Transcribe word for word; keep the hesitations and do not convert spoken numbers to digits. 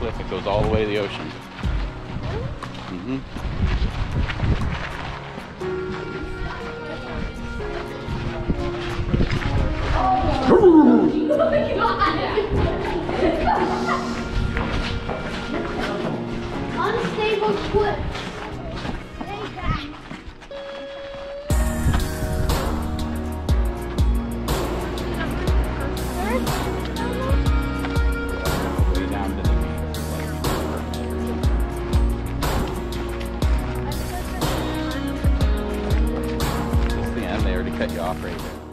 cliff. It goes all the way to the ocean. Mm-hmm. Unstable cliff. Way down to the beach. This is the end. They already cut you off right there.